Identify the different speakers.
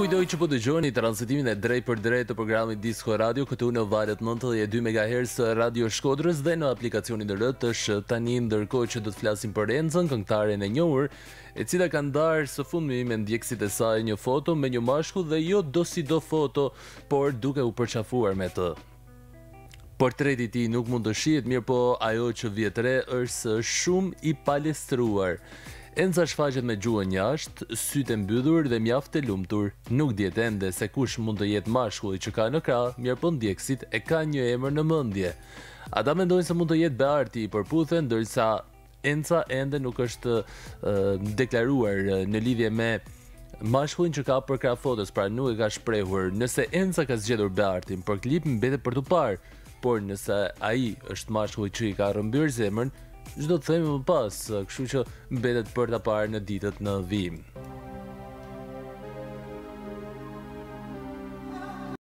Speaker 1: kujtoj që po dëgjoni transmetimin e drejt për drejt të programit Disko Radio këtu në valët 92 MHz të Radio Shkodrës dhe në aplikacionin e RTSH TANI, ndërkohë që do të flasim për Encën, këngëtaren e njohur, e cila ka ndarë së fundmi me ndjekësit e saj një foto me një mashkull dhe jo do si do foto, por duke u përqafuar me të. Portreti i tij nuk mund të shihet, mirë po ajo që vjet re është shumë i palestruar. Enca shfaqet me gjuhën jashtë, sytë mbyllur dhe mjaft e lumtur. Nuk dihet ende se kush mund të jetë mashkulli që ka në krah, mirë po ndjekësit e kanë një emër në mendje. Ata mendojnë se mund të jetë Beartit i përputhen, ndërsa Enca ende nuk është deklaruar në lidhje me mashkullin që ka për krah fotos, pra nuk e ka shprehur. Nëse Enca ka zgjedhur Beartin për klip, mbetet për tu parë, por nëse ai është mashkulli që i ka rrëmbyer zemrën, çdo të themi më pas, kështu që mbetet për ta parë në ditët në vijim.